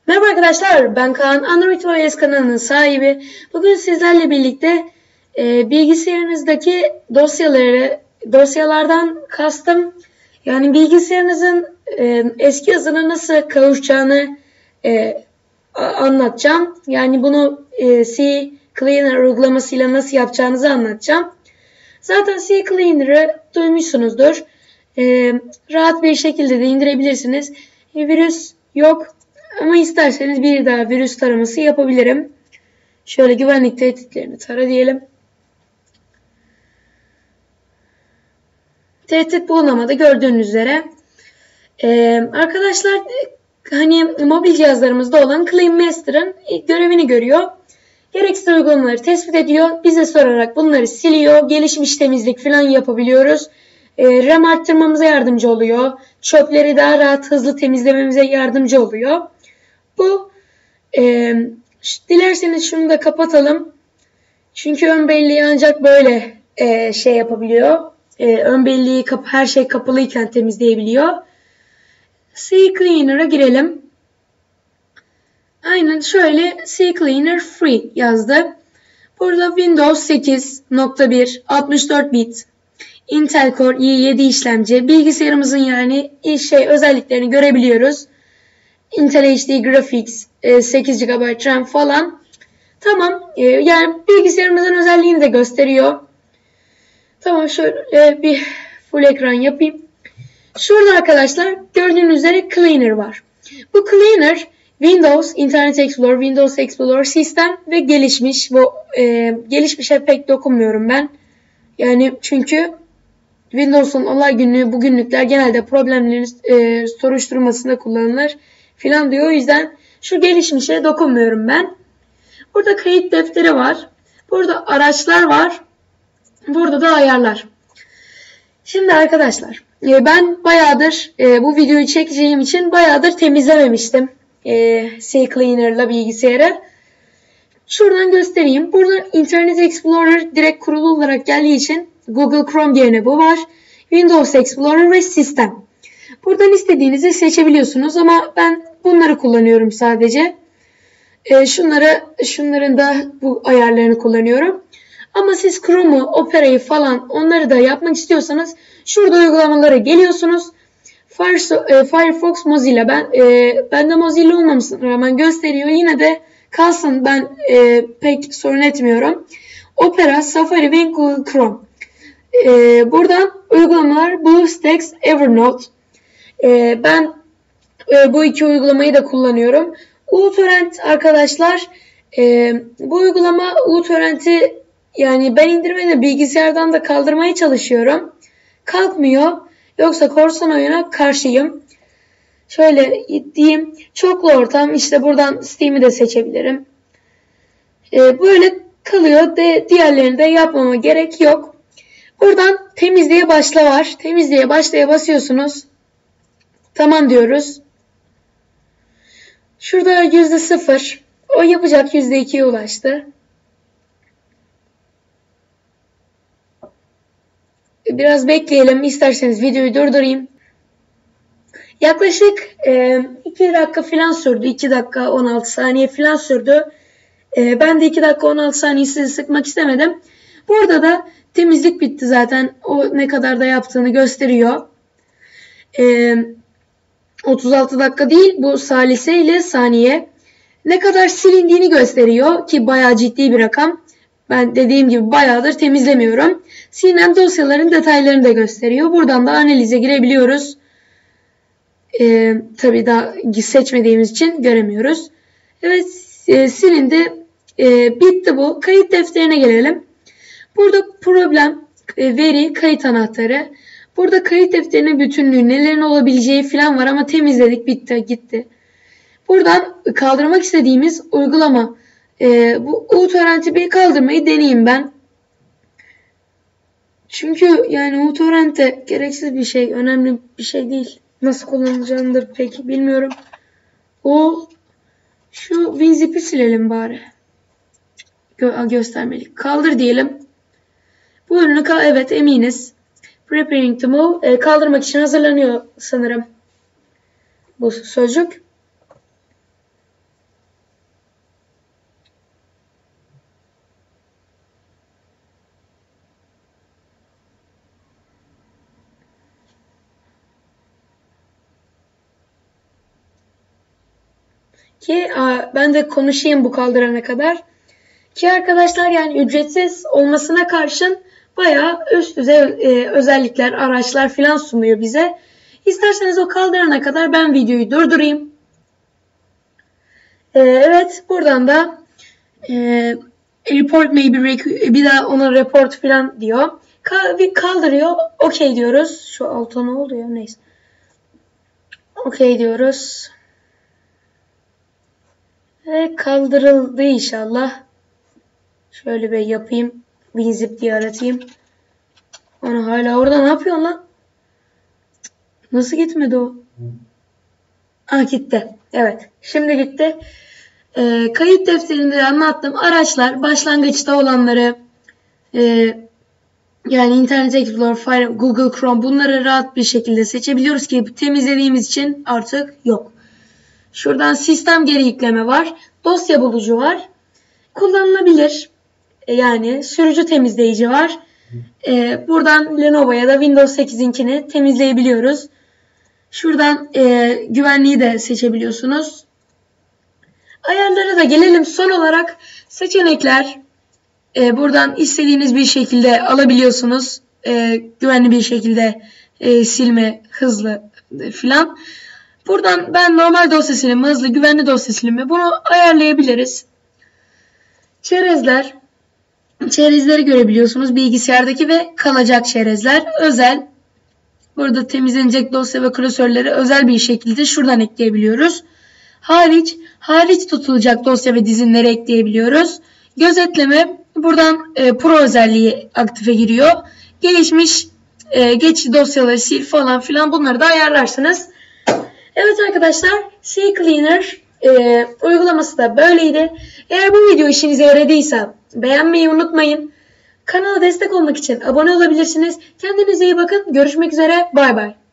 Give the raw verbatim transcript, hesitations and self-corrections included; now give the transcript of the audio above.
Merhaba arkadaşlar, ben Kaan, Android O S kanalının sahibi. Bugün sizlerle birlikte e, bilgisayarınızdaki dosyaları, dosyalardan kastım, yani bilgisayarınızın e, eski hızına nasıl kavuşacağını e, anlatacağım. Yani bunu e, CCleaner uygulamasıyla nasıl yapacağınızı anlatacağım. Zaten CCleaner'ı duymuşsunuzdur. E, rahat bir şekilde de indirebilirsiniz. E, virüs yok. Ama isterseniz bir daha virüs taraması yapabilirim. Şöyle güvenlik tehditlerini tara diyelim. Tehdit bulunamadı gördüğünüz üzere. Ee, arkadaşlar hani mobil cihazlarımızda olan Clean Master'ın görevini görüyor. Gereksiz uygulamaları tespit ediyor. Bize sorarak bunları siliyor. Gelişmiş temizlik falan yapabiliyoruz. Ee, RAM arttırmamıza yardımcı oluyor. Çöpleri daha rahat hızlı temizlememize yardımcı oluyor. Bu e, dilerseniz şunu da kapatalım. Çünkü ön belleği ancak böyle e, şey yapabiliyor. E, ön belleği kap her şey kapalıyken temizleyebiliyor. CCleaner'a girelim. Aynen şöyle CCleaner Free yazdı. Burada Windows sekiz nokta bir altmış dört bit Intel Core i yedi işlemci bilgisayarımızın yani şey özelliklerini görebiliyoruz. Intel H D Graphics, sekiz gigabayt RAM falan. Tamam. Yani bilgisayarımızın özelliğini de gösteriyor. Tamam, şöyle bir full ekran yapayım. Şurada arkadaşlar gördüğünüz üzere Cleaner var. Bu Cleaner Windows, Internet Explorer, Windows Explorer, sistem ve gelişmiş. Bu e, gelişmişe pek dokunmuyorum ben. Yani çünkü Windows'un olay günlüğü, bugünlükler genelde problemlerin e, soruşturmasında kullanılır filan diyor. O yüzden şu gelişmişe dokunmuyorum ben. Burada kayıt defteri var. Burada araçlar var. Burada da ayarlar. Şimdi arkadaşlar ben bayağıdır bu videoyu çekeceğim için bayağıdır temizlememiştim CCleaner'la bilgisayarı. Şuradan göstereyim. Burada Internet Explorer direkt kurulu olarak geldiği için Google Chrome yerine bu var. Windows Explorer ve sistem. Buradan istediğinizi seçebiliyorsunuz ama ben bunları kullanıyorum sadece. E, şunları, şunların da bu ayarlarını kullanıyorum. Ama siz Chrome'u, Opera'yı falan onları da yapmak istiyorsanız şurada uygulamalara geliyorsunuz. Firefox, Mozilla. Ben e, bende Mozilla olmamasına rağmen gösteriyor. Yine de kalsın, ben e, pek sorun etmiyorum. Opera, Safari ve Google Chrome. E, buradan uygulamalar BlueStacks, Evernote. E, ben e, bu iki uygulamayı da kullanıyorum. uTorrent arkadaşlar, e, bu uygulama uTorrent'i yani ben indirmede bilgisayardan da kaldırmaya çalışıyorum. Kalkmıyor. Yoksa korsan oyuna karşıyım. Şöyle diyeyim. Çoklu ortam. İşte buradan Steam'i de seçebilirim. E, böyle kalıyor. De, diğerlerini de yapmama gerek yok. Buradan temizliğe başla var. Temizliğe başlaya basıyorsunuz. Tamam diyoruz. Şurada yüzde sıfır. O yapacak yüzde ikiye ulaştı. Biraz bekleyelim. İsterseniz videoyu durdurayım. Yaklaşık e, iki dakika falan sürdü. iki dakika on altı saniye falan sürdü. E, ben de iki dakika on altı saniye sizi sıkmak istemedim. Burada da temizlik bitti zaten. O ne kadar da yaptığını gösteriyor. E, otuz altı dakika değil, bu salise ile saniye. Ne kadar silindiğini gösteriyor ki bayağı ciddi bir rakam. Ben dediğim gibi bayağıdır temizlemiyorum. Silinen dosyaların detaylarını da gösteriyor. Buradan da analize girebiliyoruz. Ee, tabii daha seçmediğimiz için göremiyoruz. Evet, e, silindi. E, bitti bu. Kayıt defterine gelelim. Burada problem, e, veri, kayıt anahtarı. Burada kayıt defterinin bütünlüğü, nelerin olabileceği falan var ama temizledik, bitti, gitti. Buradan kaldırmak istediğimiz uygulama. E, bu uTorrent'i bir kaldırmayı deneyeyim ben. Çünkü yani uTorrent'te gereksiz bir şey, önemli bir şey değil. Nasıl kullanacağımdır peki bilmiyorum. O şu WinZip'i silelim bari. Gö göstermelik. Kaldır diyelim. Bu ürünü evet eminiz. Preparing to move. E, kaldırmak için hazırlanıyor sanırım bu sözcük. ki a, ben de konuşayım bu kaldırana kadar. Ki arkadaşlar yani ücretsiz olmasına karşın bayağı üst düzey e, özellikler, araçlar falan sunuyor bize. İsterseniz o kaldırana kadar ben videoyu durdurayım. E, evet buradan da e, report maybe bir daha ona report falan diyor. Bir kaldırıyor. Okey diyoruz. Şu alta ne oldu ya? Neyse. Okey diyoruz. Ve kaldırıldı inşallah. Şöyle bir yapayım. WinZip diye aratayım. Onu hala orada ne yapıyorsun lan? Nasıl gitmedi o? Ah gitti. Evet. Şimdi gitti. Ee, kayıt defterinde de anlattım. Araçlar başlangıçta olanları e, yani Internet Explorer, Fire, Google Chrome bunları rahat bir şekilde seçebiliyoruz ki temizlediğimiz için artık yok. Şuradan sistem geri yükleme var. Dosya bulucu var. Kullanılabilir. Yani sürücü temizleyici var. Ee, buradan Lenovo ya da Windows sekizinkini temizleyebiliyoruz. Şuradan e, güvenliği de seçebiliyorsunuz. Ayarlara da gelelim. Son olarak seçenekler. E, buradan istediğiniz bir şekilde alabiliyorsunuz. E, güvenli bir şekilde e, silme, hızlı e, filan. Buradan ben normal dosya silimi, hızlı, güvenli dosya silimi bunu ayarlayabiliriz. Çerezler. Çerezleri görebiliyorsunuz. Bilgisayardaki ve kalacak çerezler. Özel. Burada temizlenecek dosya ve klasörleri özel bir şekilde şuradan ekleyebiliyoruz. Hariç. Hariç tutulacak dosya ve dizinleri ekleyebiliyoruz. Gözetleme. Buradan e, Pro özelliği aktife giriyor. Gelişmiş e, geç dosyaları sil falan filan bunları da ayarlarsınız. Evet arkadaşlar, CCleaner e, uygulaması da böyleydi. Eğer bu video işinize yaradıysa beğenmeyi unutmayın. Kanala destek olmak için abone olabilirsiniz. Kendinize iyi bakın. Görüşmek üzere. Bay bay.